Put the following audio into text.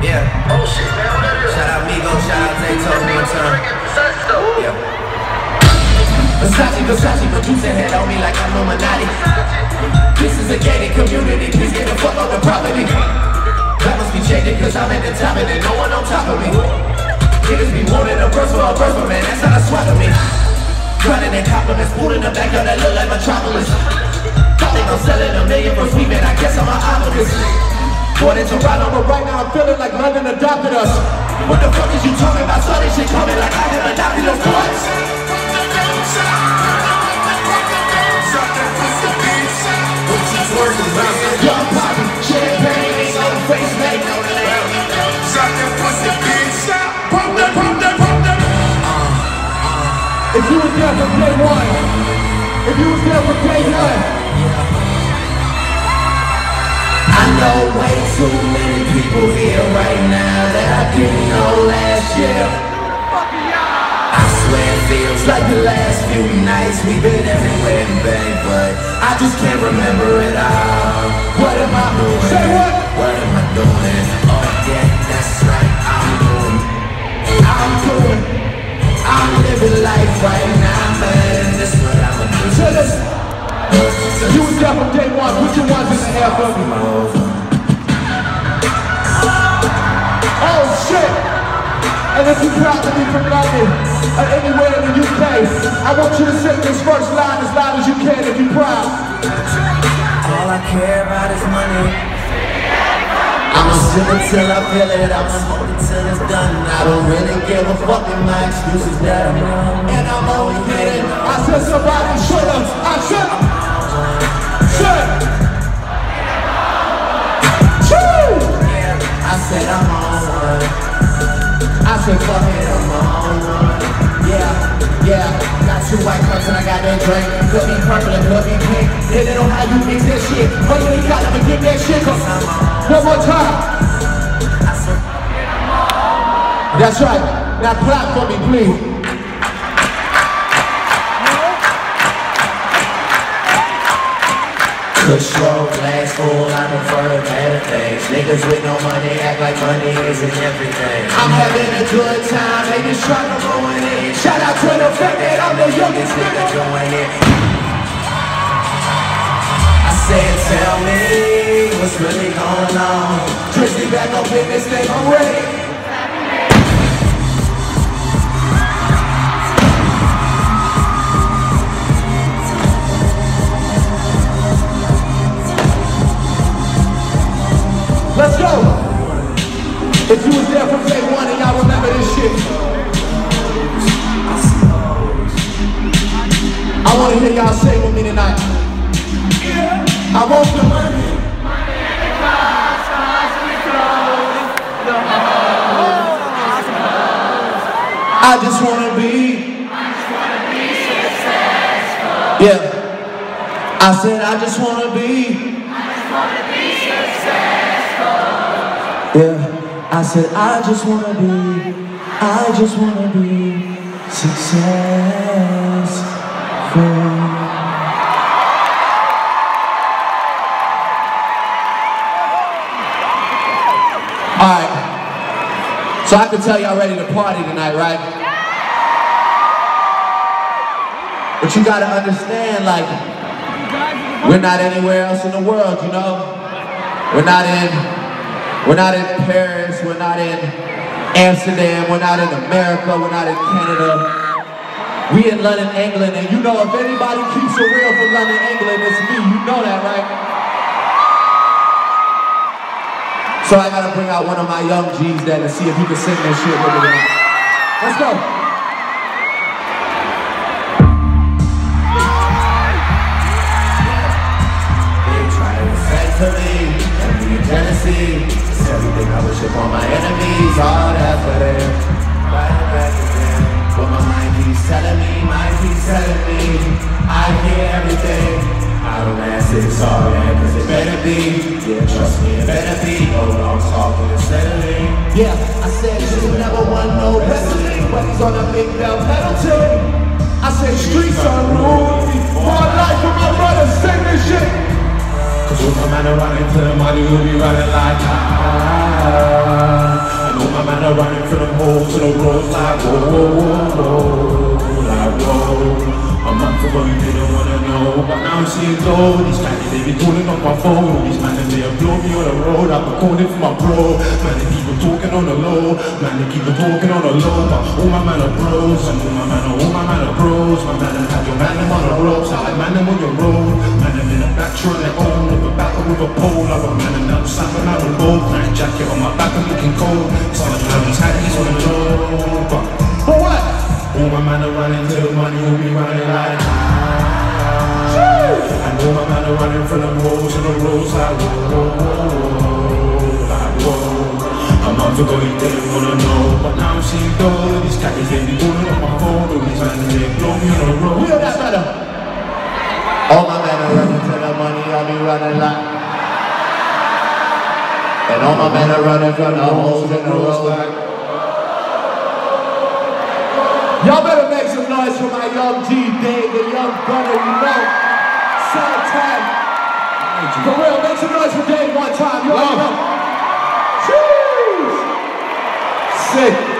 Yeah. Oh shit, man, what that is? Shout out Migo, shout out Dave one time. Yeah. Versace, producer head on me like I'm Illuminati. This is a gated community, please get the fuck off the property. That must be changing cause I'm at the top and there's no one on top of me. Niggas be wanting a verse for a verse, but man, that's not a swap of me. Grinding in compliments, pulling the back of that look like Metropolis. Thought they gon' sell it $1 million for sweet, man, I guess I'm an optimist. Born in Toronto, but right now I'm feeling like London adopted us. What the fuck is you talking about? Saw this shit coming like I have adopted those boys. Young poppy, champagne, ain't no face, mate. If you was there from day one, if you was there from day one, I know way too many people here right now that I didn't know last year. I swear it feels like the last few nights we've been everywhere, babe, but I just can't remember it all. What am I doing? Say what? What am I doing? Oh yeah, that's right, I'm living life right now, man. That's what I'ma do. So listen, you was there from day one. Put your ones in the air for me. Oh shit! And if you're proud to be from London or anywhere in the UK, I want you to sing this first line as loud as you can if you're proud. All I care about is money. I'ma sip it till I feel it, I'ma smoke it till it's done. I don't really give a fuck if my excuses that I'm wrong. And I'm only kidding. I said somebody shut up. I said I said I'm on one. I said fuck it, I'm on one. Yeah, got 2 white cups and I got that drink. Could be purple and could be pink. Didn't know how you mix that shit, but you ain't gotta forget that shit. Cause I'm on. One more time. That's right. Now clap for me, please. Kush roll, glass full, I prefer better things. Niggas with no money act like money isn't everything. I'm having a good time, haters trying to ruin it. Shout out to the fact that I'm the youngest nigga doing it. I said, tell me what's really going on. Drizzly back up in this thing, I'm ready. Let's go! If you was there from day one and y'all remember this shit, I want to hear y'all sing with me tonight. I want the money. I just want to be successful. Yeah. I said I just want to be Yeah, I said I just wanna be successful. Alright, so I can tell y'all ready to party tonight, right? But you gotta understand, like, we're not anywhere else in the world, you know? We're not in Paris, we're not in Amsterdam, we're not in America, we're not in Canada. We in London, England, and you know if anybody keeps it real from London, England, it's me, you know that, right? So I gotta bring out one of my young G's then and see if he can sing this shit with me. Let's go. They try to respect for me, and be jealousy. Everything I wish upon my enemies, all that for them. Right back again. But my mind keeps telling me, I hear everything. I don't ask it, it's all there, cause it better be. Yeah, trust me, it better be. Hold on, talking and settling. Yeah, I said you never want no wrestling, but he's on a big bell penalty. I said streets are rules. My life with my brothers, sing this shit. Cause we'll come out and run into the money, we'll be running like are running from them holes to the roads like whoa, whoa, whoa, whoa, like whoa. A month ago you didn't wanna know, but now I'm seeing gold. These guys, they be calling on my phone. These man, they blow me on the road. I've been calling for my bro. Man, they keep on talking on the low. Man, they keep on talking on the low. But all my man are bros, and all my man are bros. My man had your man them on the ropes. I like man them on your road. Man them in the back on their own. Of a battle with a pole. I've got man them down slapping out the boat. Night jacket on my back, I'm looking cold. Some of these haddies on the low. But for what? All my man are running to the money, who be running like and all my man are running from the roads to the roads like whoa, like whoa. A month ago you didn't wanna know, but now I'm seeing gold. These caddies, they be calling on my phone. All these men, they blow me on the road. We know that better. All my men are running to the money, I'll be running like. And all my men are running from the holes in the roads like. Y'all better make some noise for my young G Dave, the young gunner we know. Santan. For real, make some noise for Dave one time. You already know. Jeez. Sick.